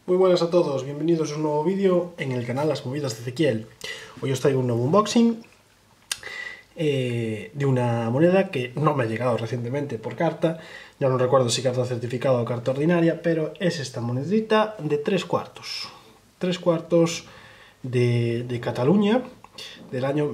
Muy buenas a todos, bienvenidos a un nuevo vídeo en el canal Las Movidas de Ezequiel. Hoy os traigo un nuevo unboxing de una moneda que no me ha llegado recientemente por carta. Ya no recuerdo si carta certificada o carta ordinaria, pero es esta monedita de 3/4. 3/4 de Cataluña del año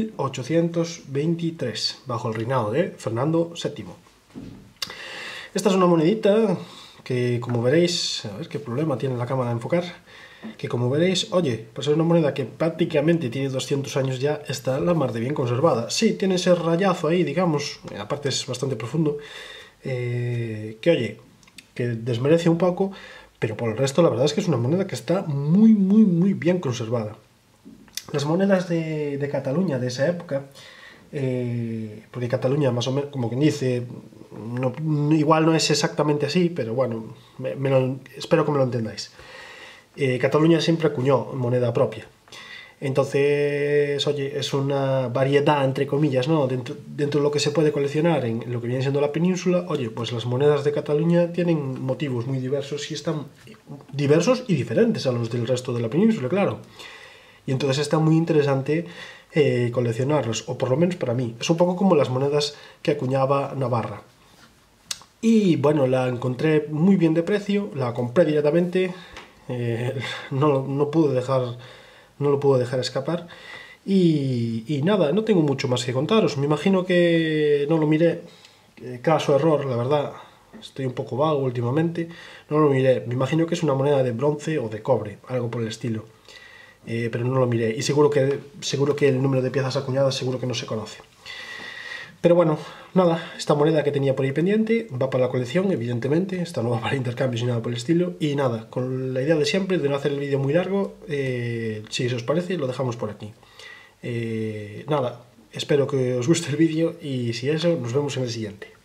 1823, bajo el reinado de Fernando VII. Esta es una monedita que, como veréis, a ver qué problema tiene la cámara de enfocar, que como veréis, oye, pues es una moneda que prácticamente tiene 200 años ya, está la mar de bien conservada. Sí, tiene ese rayazo ahí, digamos, aparte es bastante profundo, que oye, que desmerece un poco, pero por el resto la verdad es que es una moneda que está muy bien conservada. Las monedas de Cataluña de esa época, porque Cataluña más o menos, como quien dice, igual no es exactamente así, pero bueno, espero que me lo entendáis. Cataluña siempre acuñó moneda propia. Entonces, oye, es una variedad, entre comillas, ¿no? Dentro de lo que se puede coleccionar en lo que viene siendo la península, oye, pues las monedas de Cataluña tienen motivos muy diversos y están diversos y diferentes a los del resto de la península, claro. Y entonces está muy interesante coleccionarlos, o por lo menos para mí. Es un poco como las monedas que acuñaba Navarra. Y bueno, la encontré muy bien de precio, la compré directamente, no lo pude dejar escapar. Y nada, no tengo mucho más que contaros. Me imagino que no lo miré, caso error, la verdad. Estoy un poco vago últimamente. No lo miré. Me imagino que es una moneda de bronce o de cobre, algo por el estilo. Pero no lo miré. Y seguro que el número de piezas acuñadas seguro que no se conoce. Pero bueno, nada, esta moneda que tenía por ahí pendiente va para la colección, evidentemente. Esta no va para intercambios ni nada por el estilo. Y nada, con la idea de siempre, de no hacer el vídeo muy largo, si os parece, lo dejamos por aquí. Nada, espero que os guste el vídeo y si eso, nos vemos en el siguiente.